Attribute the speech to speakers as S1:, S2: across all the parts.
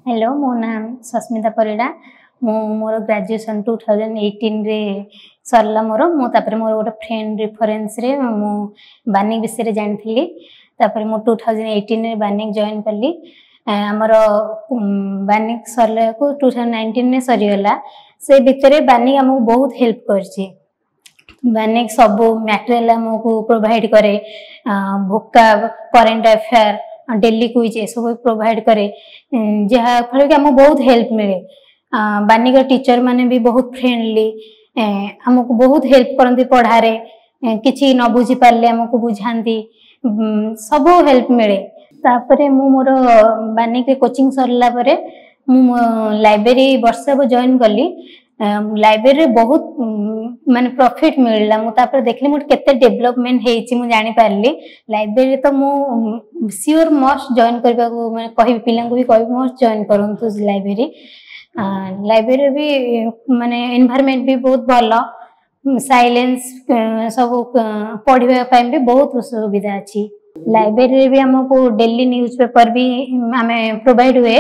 S1: Hello मो नाम सस्मिता परिड़ा मोर graduation 2018 रे सरला मोर मोर गोटे फ्रेंड रेफरेंस रे मु बानिक विषय जानी तापर मु 2018 रे बानिक जॉइन कली आमर बानिक सरला को 2019 रे सरीगला से भितर बानिक आमको बहुत हेल्प करछि। बानिक सब मटेरियल आमको प्रोवाइड करे vocab current affair daily quiz ये सब प्रोवाइड करे जहाँ फल कि आमको बहुत हेल्प मिले। बानिक टीचर माने भी बहुत फ्रेंडली आमको बहुत हेल्प करती पढ़ारे किसी न बुझी पारे आमको बुझाती सब हेल्प मिले। तापरे मु मोर बानिक कोचिंग सरला परे मु लाइब्रेरी वर्ष जॉइन कली। लाइब्रेरी बहुत माने प्रॉफिट मिलला मु तापर देखली मु केते डेवलपमेंट हेछि मु जानि पारली। लाइब्रेरी तो मु श्योर मस्ट जॉइन करबा को माने कहि पिलांको भी कहि मस्ट जॉइन करंतु लाइब्रेरी। लाइब्रेरी भी माने एनवायरनमेंट भी बहुत भलो साइलेंस सब पढ़िबा पई भी बहुत सुविधा अछि। लाइब्रेरी भी हमको डेली न्यूज़पेपर भी हमें प्रोवाइड हुए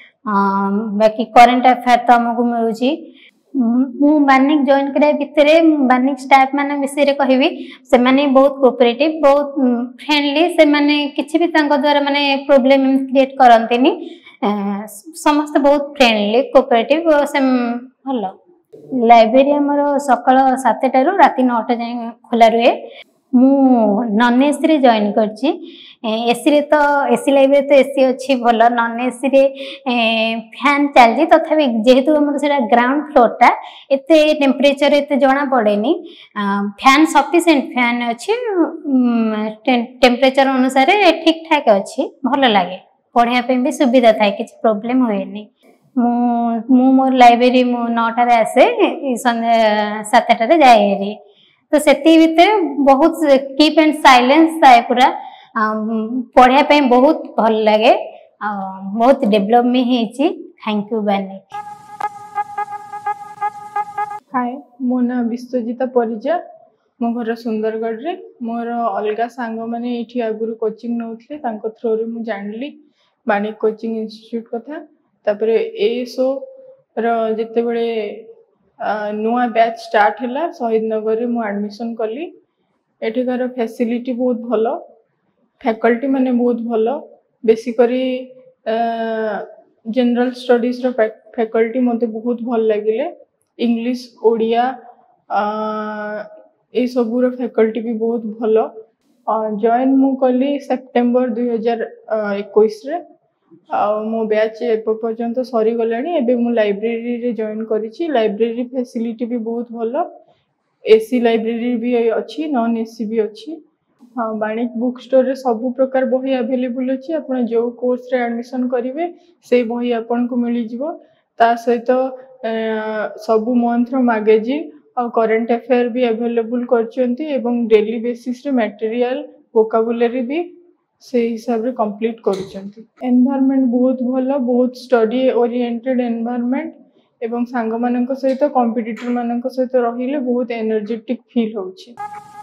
S1: बाकी करेंट अफेयर तो हमको मिलुची। मु बानिक जॉइन करे भितरे बानिक स्टाफ माने विषय रे कहबी से माने बहुत कोऑपरेटिव बहुत फ्रेंडली से माने किछि भी तांको द्वारा माने प्रॉब्लम क्रिएट करंतिनी समस्त बहुत फ्रेंडली कोऑपरेटिव से भलो। लाइब्रेरी हमर सकाळ 7 टा रु राती 9 टा जाय खोला रुए। मु नॉन एसी रे जॉइन करछि। एसी रे तो एसी लाइब्रेरी तो एसी अच्छी भलो नॉन एसी रे फैन चलजी तथापि जेहेतु हमर सेटा ग्राउंड फ्लोर टा एते टेम्परेचर एते जणा पड़ेनी फैन सफिशिएंट फैन अच्छी टेम्परेचर अनुसार ठीक ठाक अच्छी भलो लागे पढ़िया पे भी सुविधा थाए किछि प्रॉब्लम होएनी। मु मोर लाइब्रेरी मु 9 टा रे आसे संध्या 7 टा रे जाए तो सेती भितर बहुत कीप एंड साइलेंस थाए पूरा पढ़िया पे बहुत भल लगे बहुत डेवलपमेंट हेछि। Thank you Banik.
S2: हाय मो ना विश्वजिता परिजा मो घर सुंदरगढ़ रे मोर अलगा सांग माने एठी आगुरु कोचिंग नउथले तांको थ्रो रे मु जानली बानिक कोचिंग इंस्टीट्यूट कथा। तापरे एसो र जते बेले नुआ बैच स्टार्ट हैला शहीद नगर रे मु एडमिशन कली। एठिकार फैसिलिटी बहुत भलो फैकल्टी माने बहुत भलो बेसिकली जनरल स्टडीज रो फैकल्टी मते बहुत भल लागिले। इंग्लिश ओडिया ए सबु रो फैकल्टी भी बहुत भलो। जॉइन मु कली सितंबर 2021 रे मो बैच पर्यंत सरी गलानी। एबे मु लाइब्रेरी रे जॉइन करिछि। लाइब्रेरी फैसिलिटी भी बहुत भलो एसी लाइब्रेरी भी अच्छी नॉन एसी भी अच्छी। हाँ बानिक बुक स्टोर रे सब प्रकार बही अवेलेबल अच्छी आपण जो कोर्स रे एडमिशन करिवे से बही आपण को मिली जिवो। ता सहित सब मंथ रो मैगजीन और करेंट अफेयर भी अवेलेबल करचंती एवं डेली बेसिस रे मटेरियल वोकाबुलरी भी से हिसाब रे कंप्लीट करचंती। एनवायरनमेंट बहुत भलो बहुत स्टडी ओरिएंटेड एनवायरनमेंट एवं सांग मानक सहित कंपिटिटर मानक सहित रहिले बहुत एनर्जेटिक फील होछि।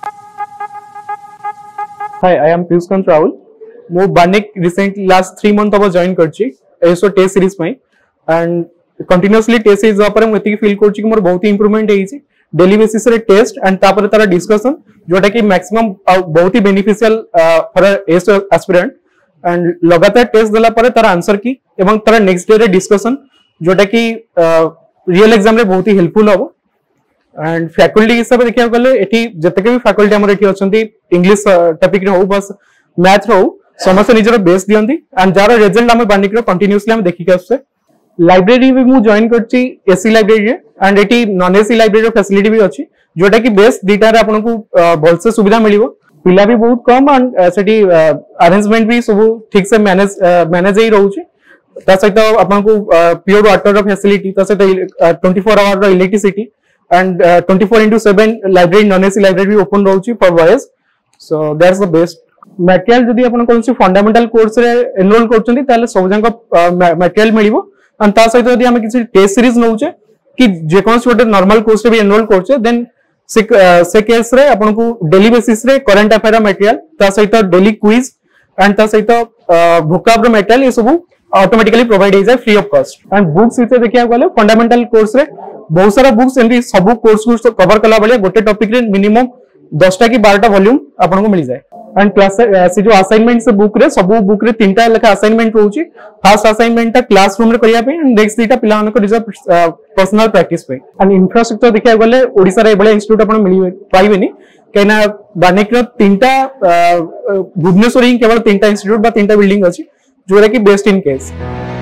S3: Hi, I am Piyushkant Rahul. मो बानिक रिसेंटली लास्ट 3 मंथ अब जॉइन करछि एसो टेस्ट सीरीज में एंड कंटीन्यूअसली टेस्ट सीरीज पर मु एति फील करछि कि मोर बहुत इंप्रूवमेंट हेछि डेली बेसिस रे टेस्ट एंड तापर तारा डिस्कशन जोटा कि मैक्सिमम बहुत ही बेनिफिशियल फॉर एसो एस्पिरेंट एंड लगातार टेस्ट देला पर तारा आंसर की एवं तारा नेक्स्ट डे रे डिस्कशन जोटा कि रियल एग्जाम रे बहुत ही हेल्पफुल हो। एंड फैकल्टी हिसाब देखिया गले एठी जतके भी फैकल्टी हमर एठी अछंती इंग्लिश टॉपिक रे हो बस मैथ रो समस्त निजर बेस दियंती एंड जार रिजल्ट हम बानिक रो कंटीन्यूअसली हम देखि के आसे। लाइब्रेरी भी मु जॉइन करछि एसी लाइब्रेरी रे एंड एठी नॉन एसी लाइब्रेरी रो फैसिलिटी भी अछि जोटा कि बेस दीटा रे आपन को भलसे सुविधा मिलिवो। पिला भी बहुत कम एंड सेठी अरेंजमेंट भी सब ठीक से मैनेज ही रहउछि। ता सहित आपन को प्योर वाटर रो फैसिलिटी ता सहित 24 आवर रो electricity and 24/7 library non AC library open रहउची for boys so that's the best material. जदी आपण कोनसी फंडामेंटल कोर्स रे एनरोल करचंती ताले सब जंग मटेरियल मिलिवो एंड ता सहित जदी हम किसी टेस्ट सीरीज नउचे कि जे कोनसी गोटे नॉर्मल कोर्स रे भी एनरोल करचे देन से केस रे आपण को डेली बेसिस रे करंट अफेयर मटेरियल ता सहित डेली क्विज एंड ता सहित भोकाब रो मटेरियल ये सब ऑटोमेटिकली प्रोवाइड हो जाए free of cost. And books विषय देखिया गले फंडामेंटल कोर्स रे बहुत सारा बुक्स एंड सब कोर्स को कवर कला बेले गोटे टॉपिक रे मिनिमम 10टा कि 12टा वॉल्यूम आपन को मिल जाए। एंड क्लास से जो असाइनमेंट से बुक रे सब बुक रे 3टा लेखा असाइनमेंट रहउची। फर्स्ट असाइनमेंट ता क्लासरूम रे करिया पे एंड नेक्स्ट दीटा पिलान को पर्सनल प्रैक्टिस पे। एंड इंफ्रास्ट्रक्चर देखिया गले ओडिसा रे बळे इंस्टीट्यूट आपन मिली पाइबेनी कहना बानिक रो 3टा भुवनेश्वर ही केवल 3टा इंस्टीट्यूट बा 3टा बिल्डिंग अछि जोरा कि बेस्ट इन केस।